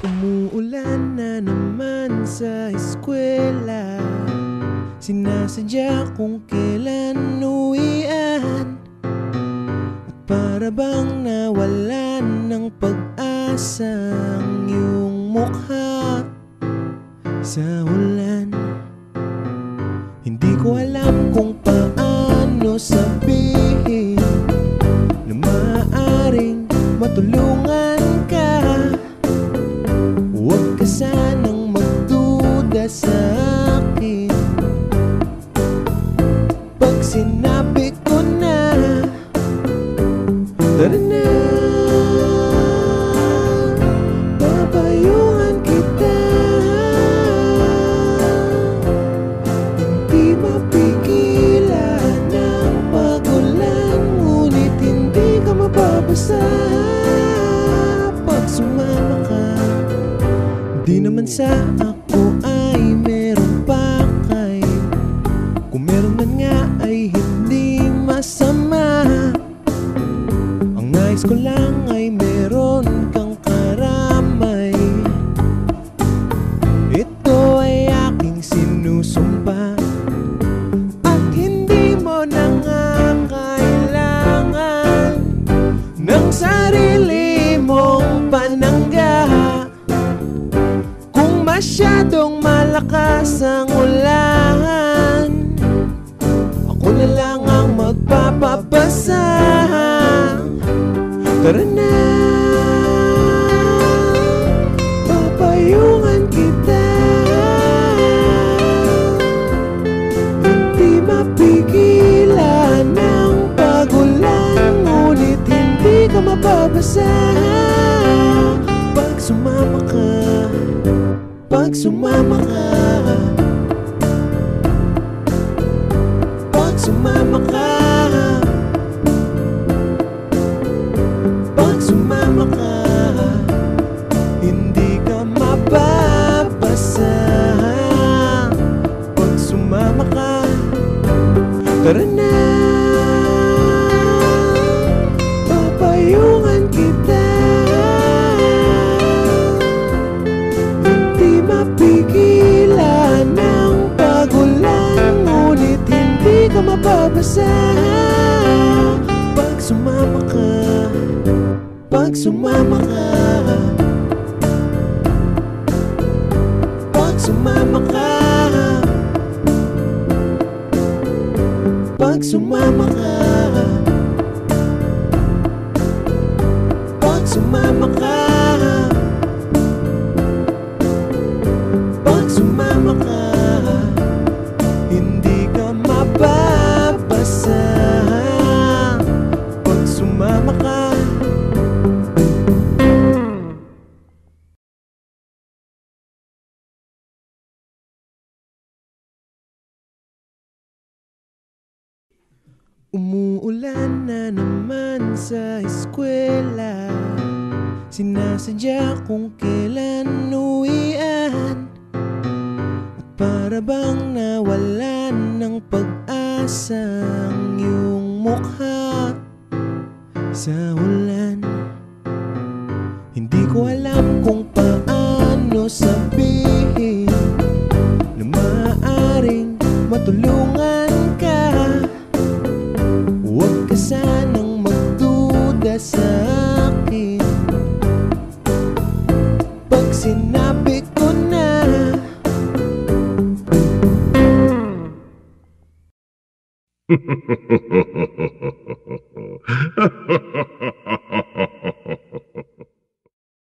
Umuulan na naman sa eskwela, sinasadya kung kailan uwian. At para bang nawalan ng pag-asa ang iyong mukha sa ulan. Hindi ko alam kung paano sabihin na maaaring matulungan ka. Huwag ka sanang magduda sa akin pag sinabi ko na, tara na, papayuhan kita. Hindi mapigilan ng pag-ulan, ngunit hindi ka mababasa pag sumama ka. Di naman sa ako ay meron pakay, kung meron man nga ay hindi masama. Ang nais ko lang ay meron kang karamay. Ito ay aking sinusumpa, at hindi mo nangangailangan ng sarili mong panangga. Kung masyadong malakas ang ulan, ako na lang ang magpapabasa. Tara na, papayungan kita. Hindi mapigilan ng pag-ulan, ngunit hindi ka mababasa pag sumama ka. Pag sumama ka, pag sumama ka, pag sumama ka, hindi ka mababasa. Pag sumama ka, tara na, papayungan kita. Mapigilan ng pag-ulan, ngunit hindi ka mababasa pag sumama ka. Pag sumama ka, pag sumama ka, pag sumama ka, pag sumama ka, pag sumama ka, hindi ka mababasa pag sumama ka. Umuulan na naman sa eskwela, sinasadya kung kailan uwian. At para bang nawalan ng pag-asa ang iyong mukha sa ulan. Hindi ko alam kung paano sabihin na maaaring matulungan ka. Huwag ka sanang magduda sa akin pag sinabi ko na,